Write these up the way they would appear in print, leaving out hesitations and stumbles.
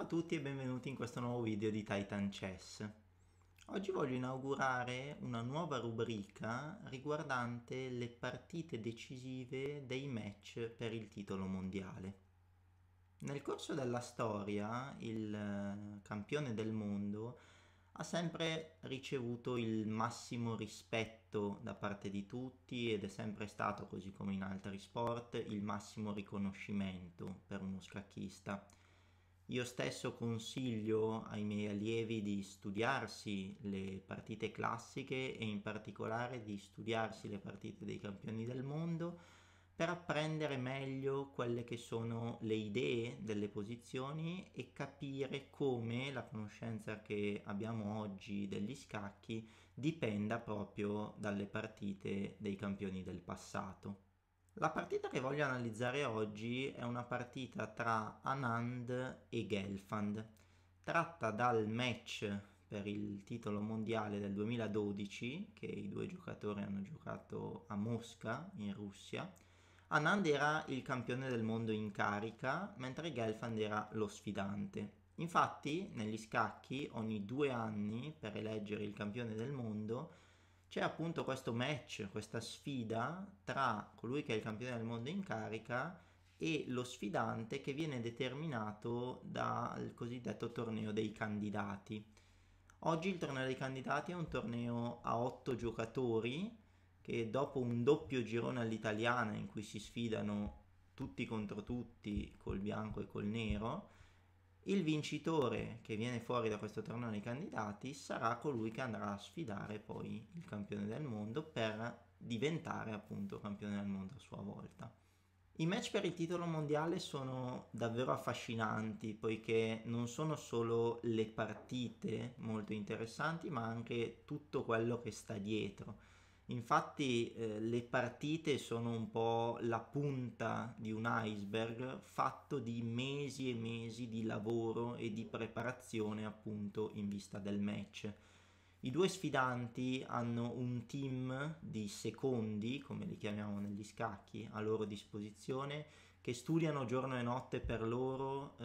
a tutti e benvenuti in questo nuovo video di Titan Chess. Oggi voglio inaugurare una nuova rubrica riguardante le partite decisive dei match per il titolo mondiale. Nel corso della storia il campione del mondo ha sempre ricevuto il massimo rispetto da parte di tutti ed è sempre stato, così come in altri sport, il massimo riconoscimento per uno scacchista. Io stesso consiglio ai miei allievi di studiarsi le partite classiche e in particolare di studiarsi le partite dei campioni del mondo per apprendere meglio quelle che sono le idee delle posizioni e capire come la conoscenza che abbiamo oggi degli scacchi dipenda proprio dalle partite dei campioni del passato. La partita che voglio analizzare oggi è una partita tra Anand e Gelfand, tratta dal match per il titolo mondiale del 2012 che i due giocatori hanno giocato a Mosca in Russia. Anand era il campione del mondo in carica, mentre Gelfand era lo sfidante. Infatti, negli scacchi, ogni 2 anni, per eleggere il campione del mondo, c'è appunto questo match, questa sfida tra colui che è il campione del mondo in carica e lo sfidante, che viene determinato dal cosiddetto torneo dei candidati. Oggi il torneo dei candidati è un torneo a 8 giocatori che, dopo un doppio girone all'italiana in cui si sfidano tutti contro tutti col bianco e col nero, il vincitore che viene fuori da questo torneo dei candidati sarà colui che andrà a sfidare poi il campione del mondo per diventare appunto campione del mondo a sua volta. I match per il titolo mondiale sono davvero affascinanti, poiché non sono solo le partite molto interessanti, ma anche tutto quello che sta dietro. Infatti le partite sono un po' la punta di un iceberg fatto di mesi e mesi di lavoro e di preparazione appunto in vista del match. I due sfidanti hanno un team di secondi, come li chiamiamo negli scacchi, a loro disposizione, che studiano giorno e notte per loro,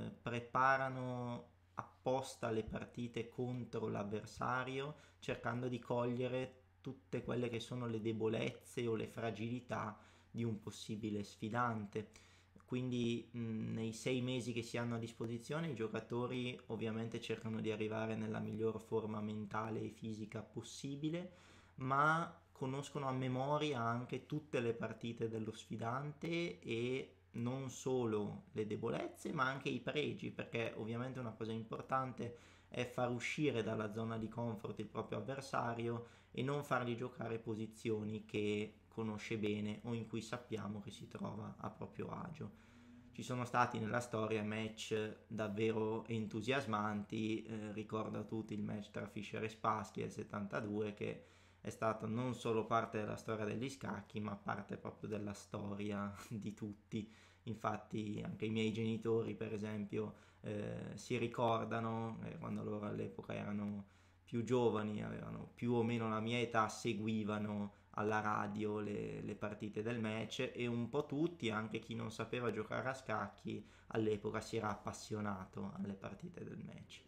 preparano apposta le partite contro l'avversario, cercando di cogliere tutte quelle che sono le debolezze o le fragilità di un possibile sfidante. Quindi nei 6 mesi che si hanno a disposizione i giocatori ovviamente cercano di arrivare nella miglior forma mentale e fisica possibile, ma conoscono a memoria anche tutte le partite dello sfidante e non solo le debolezze ma anche i pregi, perché ovviamente una cosa importante è far uscire dalla zona di comfort il proprio avversario e non fargli giocare posizioni che conosce bene o in cui sappiamo che si trova a proprio agio. Ci sono stati nella storia match davvero entusiasmanti, ricordo a tutti il match tra Fischer e Spassky del 72, che è stato non solo parte della storia degli scacchi ma parte proprio della storia di tutti. Infatti anche i miei genitori, per esempio, si ricordano, quando loro all'epoca erano più giovani, avevano più o meno la mia età, seguivano alla radio le partite del match, e un po' tutti, anche chi non sapeva giocare a scacchi, all'epoca si era appassionato alle partite del match.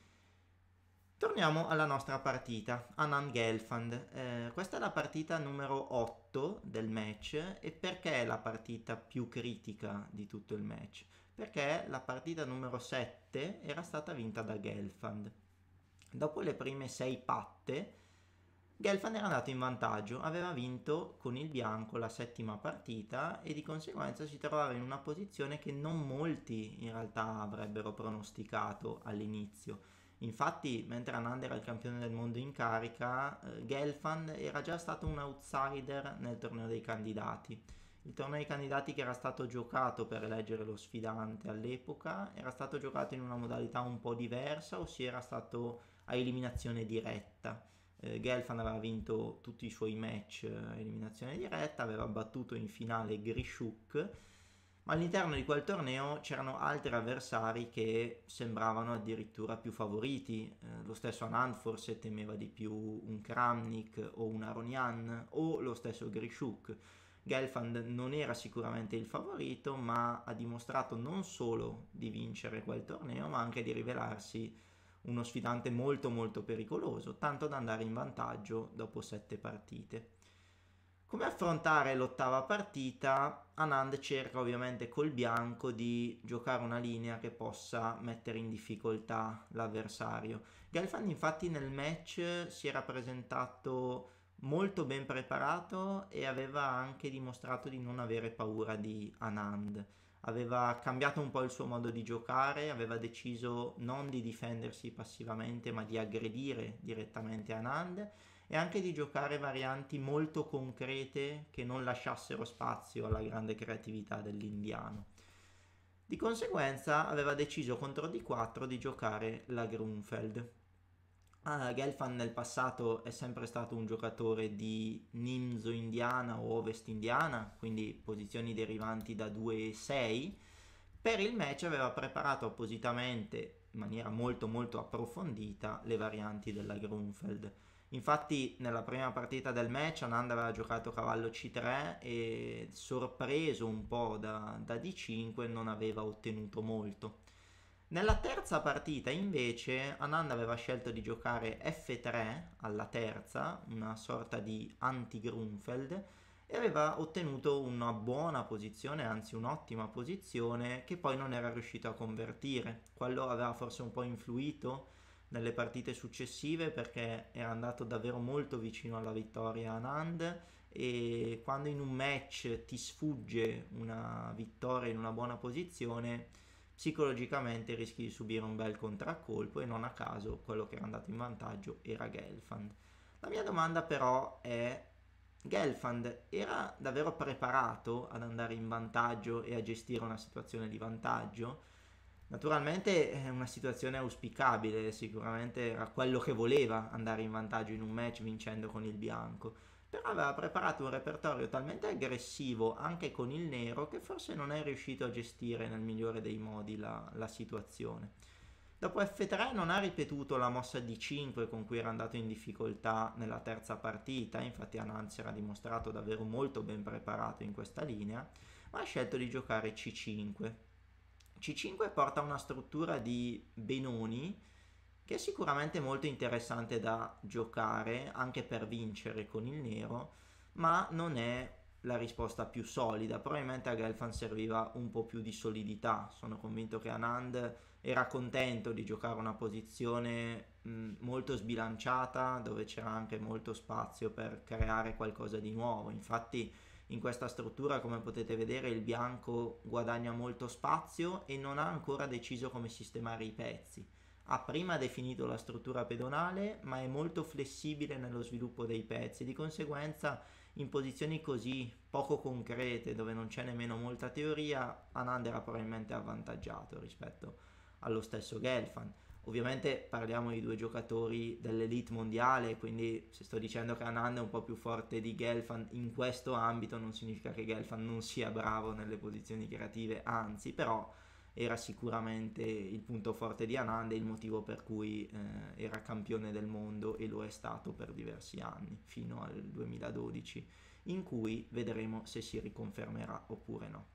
Torniamo alla nostra partita, Anand-Gelfand. Questa è la partita numero 8 del match. E perché è la partita più critica di tutto il match? Perché la partita numero 7 era stata vinta da Gelfand. Dopo le prime 6 patte, Gelfand era andato in vantaggio, aveva vinto con il bianco la 7ª partita e di conseguenza si trovava in una posizione che non molti in realtà avrebbero pronosticato all'inizio. Infatti, mentre Anand era il campione del mondo in carica, Gelfand era già stato un outsider nel torneo dei candidati. Il torneo dei candidati, che era stato giocato per eleggere lo sfidante all'epoca, era stato giocato in una modalità un po' diversa, ossia era stato a eliminazione diretta. Gelfand aveva vinto tutti i suoi match a eliminazione diretta, aveva battuto in finale Grishuk, ma all'interno di quel torneo c'erano altri avversari che sembravano addirittura più favoriti. Lo stesso Anand forse temeva di più un Kramnik o un Aronian o lo stesso Grishuk. Gelfand non era sicuramente il favorito, ma ha dimostrato non solo di vincere quel torneo, ma anche di rivelarsi uno sfidante molto molto pericoloso, tanto da andare in vantaggio dopo 7 partite. Come affrontare l'ottava partita? Anand cerca ovviamente col bianco di giocare una linea che possa mettere in difficoltà l'avversario. Gelfand infatti nel match si era presentato molto ben preparato e aveva anche dimostrato di non avere paura di Anand. Aveva cambiato un po' il suo modo di giocare, aveva deciso non di difendersi passivamente ma di aggredire direttamente Anand e anche di giocare varianti molto concrete che non lasciassero spazio alla grande creatività dell'indiano. Di conseguenza aveva deciso contro D4 di giocare la Grunfeld. Gelfand nel passato è sempre stato un giocatore di Nimzo indiana o Ovest indiana, quindi posizioni derivanti da 2 e 6. Per il match aveva preparato appositamente, in maniera molto molto approfondita, le varianti della Grunfeld. Infatti nella prima partita del match Anand aveva giocato cavallo C3 e sorpreso un po' da D5 non aveva ottenuto molto. Nella terza partita invece Anand aveva scelto di giocare F3 alla terza, una sorta di anti-Grunfeld, e aveva ottenuto una buona posizione, anzi un'ottima posizione, che poi non era riuscito a convertire. Quello aveva forse un po' influito nelle partite successive perché era andato davvero molto vicino alla vittoria Anand, e quando in un match ti sfugge una vittoria in una buona posizione psicologicamente rischi di subire un bel contraccolpo, e non a caso quello che era andato in vantaggio era Gelfand. La mia domanda però è: Gelfand era davvero preparato ad andare in vantaggio e a gestire una situazione di vantaggio? Naturalmente è una situazione auspicabile, sicuramente era quello che voleva, andare in vantaggio in un match vincendo con il bianco, però aveva preparato un repertorio talmente aggressivo anche con il nero che forse non è riuscito a gestire nel migliore dei modi la situazione. Dopo F3 non ha ripetuto la mossa D5 con cui era andato in difficoltà nella terza partita, infatti Anand si era dimostrato davvero molto ben preparato in questa linea, ma ha scelto di giocare C5. C5 porta una struttura di Benoni che è sicuramente molto interessante da giocare anche per vincere con il nero, ma non è la risposta più solida. Probabilmente a Gelfand serviva un po' più di solidità. Sono convinto che Anand era contento di giocare una posizione molto sbilanciata, dove c'era anche molto spazio per creare qualcosa di nuovo. Infatti in questa struttura, come potete vedere, il bianco guadagna molto spazio e non ha ancora deciso come sistemare i pezzi. Ha prima definito la struttura pedonale, ma è molto flessibile nello sviluppo dei pezzi, di conseguenza in posizioni così poco concrete, dove non c'è nemmeno molta teoria, Anand era probabilmente avvantaggiato rispetto allo stesso Gelfand. Ovviamente parliamo di due giocatori dell'elite mondiale, quindi se sto dicendo che Anand è un po' più forte di Gelfand in questo ambito non significa che Gelfand non sia bravo nelle posizioni creative, anzi, però era sicuramente il punto forte di Anand e il motivo per cui era campione del mondo, e lo è stato per diversi anni, fino al 2012, in cui vedremo se si riconfermerà oppure no.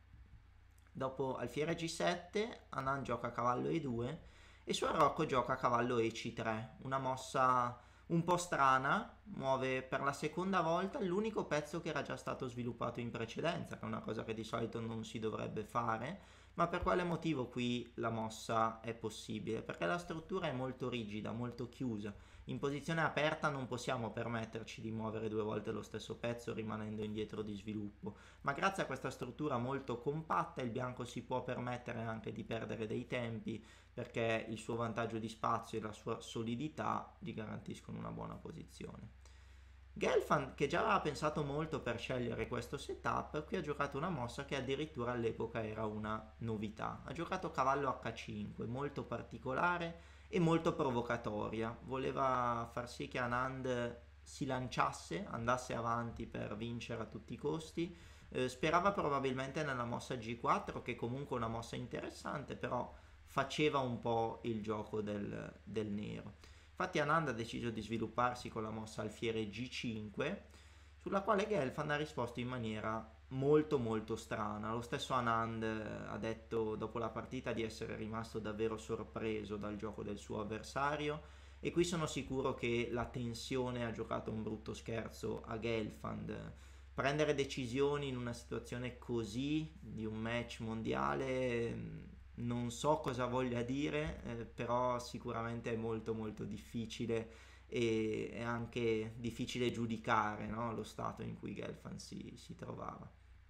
Dopo alfiere G7, Anand gioca cavallo E2 e su Rocco gioca cavallo EC3, una mossa un po' strana, muove per la seconda volta l'unico pezzo che era già stato sviluppato in precedenza, che è una cosa che di solito non si dovrebbe fare, ma per quale motivo qui la mossa è possibile? Perché la struttura è molto rigida, molto chiusa. In posizione aperta non possiamo permetterci di muovere due volte lo stesso pezzo rimanendo indietro di sviluppo, ma grazie a questa struttura molto compatta il bianco si può permettere anche di perdere dei tempi, perché il suo vantaggio di spazio e la sua solidità gli garantiscono una buona posizione. Gelfand, che già aveva pensato molto per scegliere questo setup, qui ha giocato una mossa che addirittura all'epoca era una novità. Ha giocato cavallo H5, molto particolare e molto provocatoria. Voleva far sì che Anand si lanciasse, andasse avanti per vincere a tutti i costi. Sperava probabilmente nella mossa G4, che comunque è una mossa interessante, però faceva un po' il gioco del nero. Infatti Anand ha deciso di svilupparsi con la mossa alfiere G5, sulla quale Gelfand ha risposto in maniera molto molto strana. Lo stesso Anand ha detto dopo la partita di essere rimasto davvero sorpreso dal gioco del suo avversario, e qui sono sicuro che la tensione ha giocato un brutto scherzo a Gelfand. Prendere decisioni in una situazione così di un match mondiale, non so cosa voglia dire, però sicuramente è molto molto difficile, e è anche difficile giudicare, no, lo stato in cui Gelfand si trovava.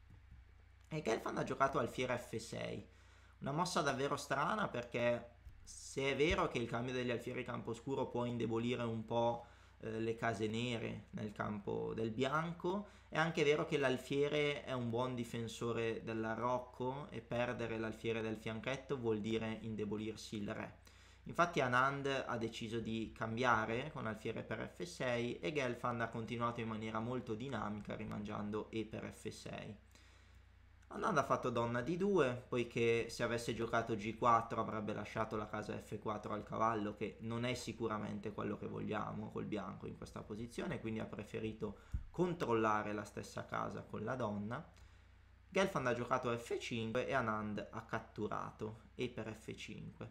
E Gelfand ha giocato alfiere F6, una mossa davvero strana, perché se è vero che il cambio degli alfieri camposcuro può indebolire un po' le case nere nel campo del bianco, è anche vero che l'alfiere è un buon difensore dell'arrocco, e perdere l'alfiere del fianchetto vuol dire indebolirsi il re. Infatti Anand ha deciso di cambiare con alfiere per F6, e Gelfand ha continuato in maniera molto dinamica rimangiando E per F6. Anand ha fatto donna D2, poiché se avesse giocato G4 avrebbe lasciato la casa F4 al cavallo, che non è sicuramente quello che vogliamo col bianco in questa posizione, quindi ha preferito controllare la stessa casa con la donna. Gelfand ha giocato F5 e Anand ha catturato E per F5.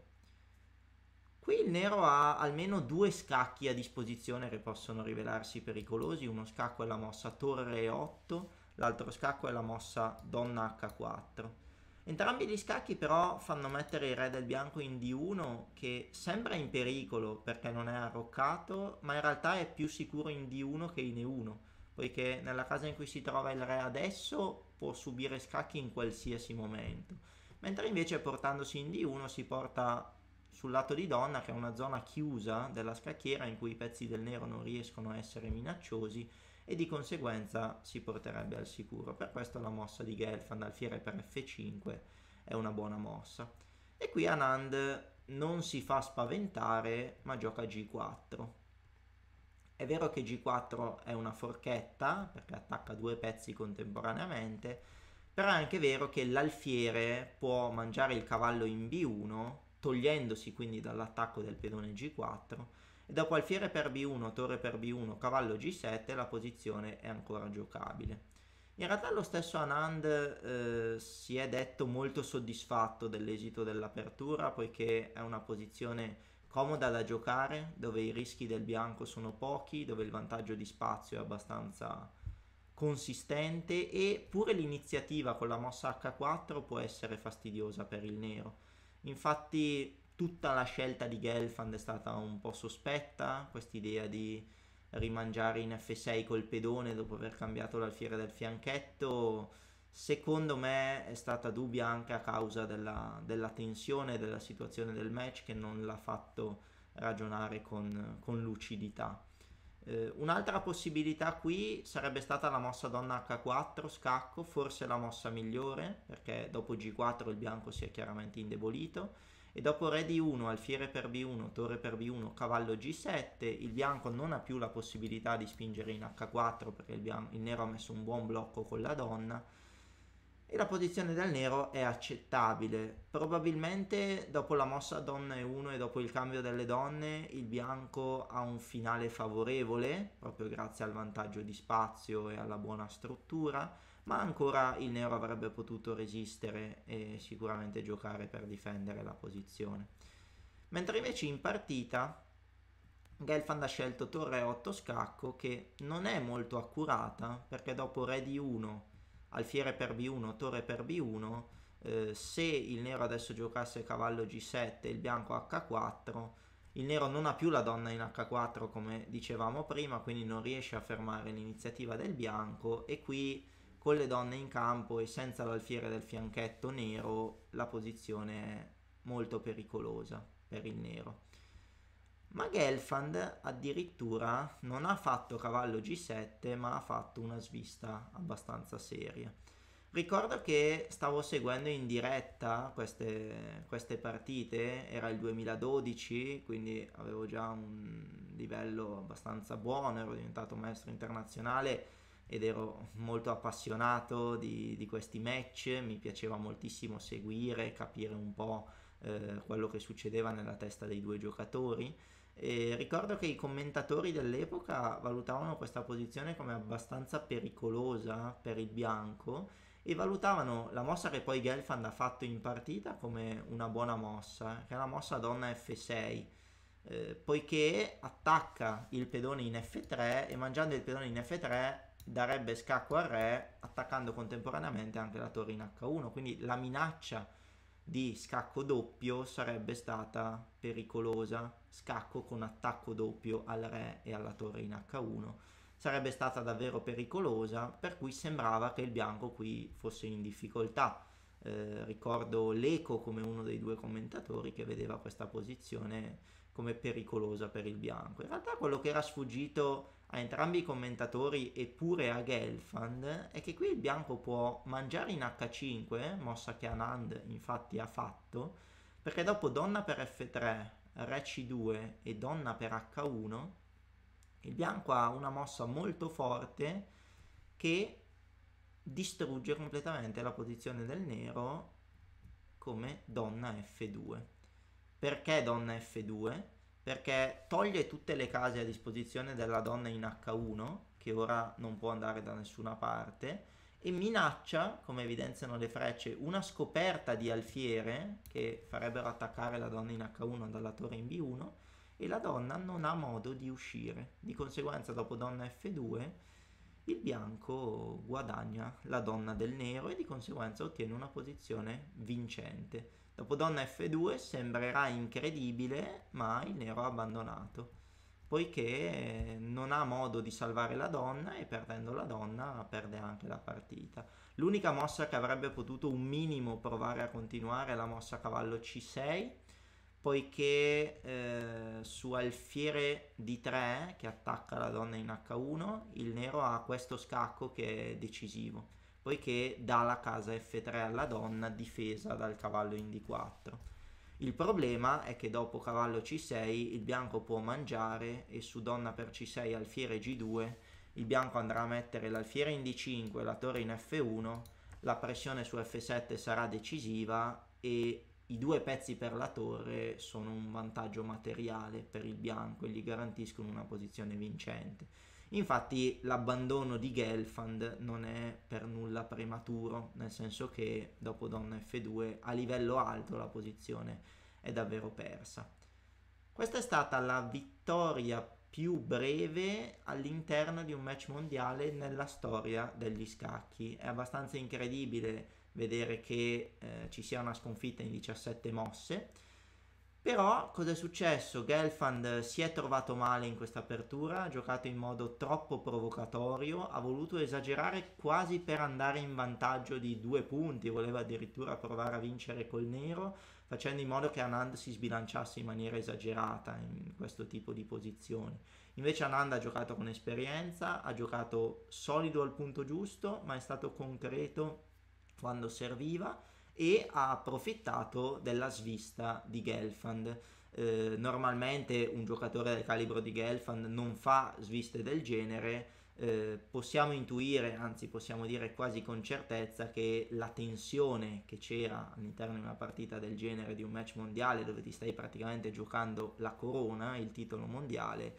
Qui il nero ha almeno due scacchi a disposizione che possono rivelarsi pericolosi. Uno scacco è la mossa torre E8, l'altro scacco è la mossa donna H4. Entrambi gli scacchi però fanno mettere il re del bianco in D1, che sembra in pericolo perché non è arroccato, ma in realtà è più sicuro in D1 che in E1, poiché nella casa in cui si trova il re adesso può subire scacchi in qualsiasi momento, mentre invece portandosi in D1 si porta sul lato di donna, che è una zona chiusa della scacchiera in cui i pezzi del nero non riescono a essere minacciosi, e di conseguenza si porterebbe al sicuro. Per questo la mossa di Gelfand alfiere per F5 è una buona mossa. E qui Anand non si fa spaventare, ma gioca G4. È vero che G4 è una forchetta perché attacca due pezzi contemporaneamente, però è anche vero che l'alfiere può mangiare il cavallo in B1, togliendosi quindi dall'attacco del pedone G4, e dopo alfiere per B1, torre per B1, cavallo G7 la posizione è ancora giocabile. In realtà lo stesso Anand si è detto molto soddisfatto dell'esito dell'apertura, poiché è una posizione comoda da giocare, dove i rischi del bianco sono pochi, dove il vantaggio di spazio è abbastanza consistente, e pure l'iniziativa con la mossa H4 può essere fastidiosa per il nero. Infatti tutta la scelta di Gelfand è stata un po' sospetta, quest'idea di rimangiare in F6 col pedone dopo aver cambiato l'alfiere del fianchetto, secondo me è stata dubbia anche a causa della tensione della situazione del match, che non l'ha fatto ragionare con lucidità. Un'altra possibilità qui sarebbe stata la mossa donna H4 scacco, forse la mossa migliore, perché dopo G4 il bianco si è chiaramente indebolito, e dopo re D1, alfiere per B1, torre per B1, cavallo G7, il bianco non ha più la possibilità di spingere in H4 perché il nero ha messo un buon blocco con la donna, e la posizione del nero è accettabile. Probabilmente dopo la mossa donna E1 e dopo il cambio delle donne il bianco ha un finale favorevole, proprio grazie al vantaggio di spazio e alla buona struttura, ma ancora il nero avrebbe potuto resistere e sicuramente giocare per difendere la posizione. Mentre invece in partita Gelfand ha scelto torre 8 scacco, che non è molto accurata, perché dopo re D1, alfiere per B1, torre per B1, se il nero adesso giocasse cavallo G7 e il bianco H4, il nero non ha più la donna in H4 come dicevamo prima, quindi non riesce a fermare l'iniziativa del bianco, e qui con le donne in campo e senza l'alfiere del fianchetto nero la posizione è molto pericolosa per il nero. Ma Gelfand addirittura non ha fatto cavallo G7, ma ha fatto una svista abbastanza seria. Ricordo che stavo seguendo in diretta queste partite, era il 2012, quindi avevo già un livello abbastanza buono, ero diventato maestro internazionale ed ero molto appassionato di questi match, mi piaceva moltissimo seguire, capire un po' quello che succedeva nella testa dei due giocatori. E ricordo che i commentatori dell'epoca valutavano questa posizione come abbastanza pericolosa per il bianco e valutavano la mossa che poi Gelfand ha fatto in partita come una buona mossa, che è la mossa donna F6, poiché attacca il pedone in F3 e mangiando il pedone in F3 darebbe scacco al re attaccando contemporaneamente anche la torre in H1, quindi la minaccia di scacco doppio sarebbe stata pericolosa. Scacco con attacco doppio al re e alla torre in H1 sarebbe stata davvero pericolosa, per cui sembrava che il bianco qui fosse in difficoltà. Ricordo Leco come uno dei due commentatori che vedeva questa posizione come pericolosa per il bianco. In realtà quello che era sfuggito a entrambi i commentatori e pure a Gelfand è che qui il bianco può mangiare in H5, mossa che Anand infatti ha fatto, perché dopo donna per F3, re C2 e donna per H1 il bianco ha una mossa molto forte che distrugge completamente la posizione del nero come donna F2. Perché donna F2? Perché toglie tutte le case a disposizione della donna in H1, che ora non può andare da nessuna parte, e minaccia, come evidenziano le frecce, una scoperta di alfiere che farebbero attaccare la donna in H1 dalla torre in B1 e la donna non ha modo di uscire. Di conseguenza dopo donna F2 il bianco guadagna la donna del nero e di conseguenza ottiene una posizione vincente. Dopo donna F2 sembrerà incredibile, ma il nero ha abbandonato, poiché non ha modo di salvare la donna e perdendo la donna perde anche la partita. L'unica mossa che avrebbe potuto un minimo provare a continuare è la mossa cavallo C6, poiché su alfiere D3 che attacca la donna in H1 il nero ha questo scacco che è decisivo, poiché dà la casa F3 alla donna difesa dal cavallo in D4. Il problema è che dopo cavallo C6 il bianco può mangiare e su donna per C6 alfiere G2 il bianco andrà a mettere l'alfiere in D5 e la torre in F1, la pressione su F7 sarà decisiva e i due pezzi per la torre sono un vantaggio materiale per il bianco e gli garantiscono una posizione vincente. Infatti l'abbandono di Gelfand non è per nulla prematuro, nel senso che dopo donna F2 a livello alto la posizione è davvero persa. Questa è stata la vittoria più breve all'interno di un match mondiale nella storia degli scacchi. È abbastanza incredibile vedere che ci sia una sconfitta in 17 mosse. Però cosa è successo? Gelfand si è trovato male in questa apertura, ha giocato in modo troppo provocatorio, ha voluto esagerare quasi per andare in vantaggio di 2 punti, voleva addirittura provare a vincere col nero, facendo in modo che Anand si sbilanciasse in maniera esagerata in questo tipo di posizioni. Invece Anand ha giocato con esperienza, ha giocato solido al punto giusto, ma è stato concreto quando serviva e ha approfittato della svista di Gelfand. Normalmente un giocatore del calibro di Gelfand non fa sviste del genere. Possiamo intuire, anzi possiamo dire quasi con certezza, che la tensione che c'era all'interno di una partita del genere, di un match mondiale dove ti stai praticamente giocando la corona, il titolo mondiale,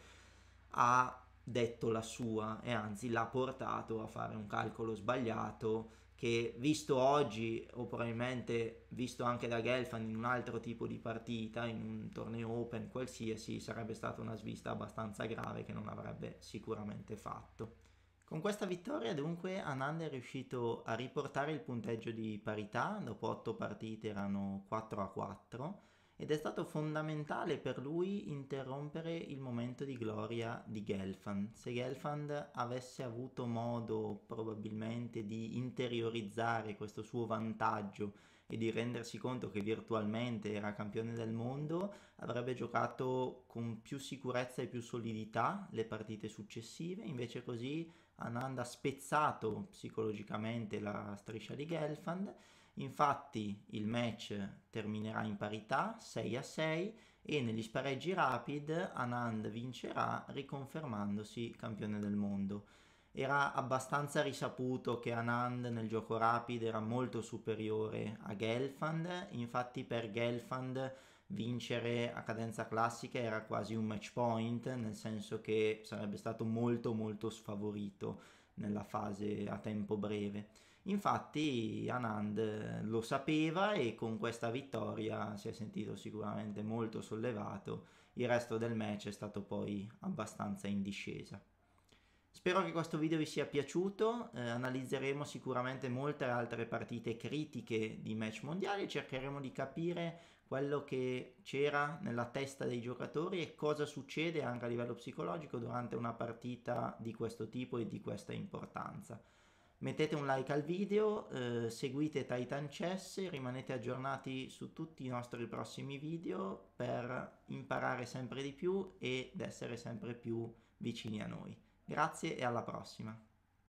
ha detto la sua e anzi l'ha portato a fare un calcolo sbagliato che visto oggi o probabilmente visto anche da Gelfand in un altro tipo di partita, in un torneo open qualsiasi, sarebbe stata una svista abbastanza grave che non avrebbe sicuramente fatto. Con questa vittoria dunque Anand è riuscito a riportare il punteggio di parità, dopo 8 partite erano 4-4 ed è stato fondamentale per lui interrompere il momento di gloria di Gelfand. Se Gelfand avesse avuto modo probabilmente di interiorizzare questo suo vantaggio e di rendersi conto che virtualmente era campione del mondo, avrebbe giocato con più sicurezza e più solidità le partite successive, invece così Anand ha spezzato psicologicamente la striscia di Gelfand. Infatti il match terminerà in parità 6-6 e negli spareggi rapid Anand vincerà riconfermandosi campione del mondo. Era abbastanza risaputo che Anand nel gioco rapid era molto superiore a Gelfand, infatti per Gelfand vincere a cadenza classica era quasi un match point, nel senso che sarebbe stato molto molto sfavorito nella fase a tempo breve. Infatti Anand lo sapeva e con questa vittoria si è sentito sicuramente molto sollevato. Il resto del match è stato poi abbastanza in discesa. Spero che questo video vi sia piaciuto, analizzeremo sicuramente molte altre partite critiche di match mondiali e cercheremo di capire quello che c'era nella testa dei giocatori e cosa succede anche a livello psicologico durante una partita di questo tipo e di questa importanza. Mettete un like al video, seguite Titan Chess e rimanete aggiornati su tutti i nostri prossimi video per imparare sempre di più ed essere sempre più vicini a noi. Grazie e alla prossima.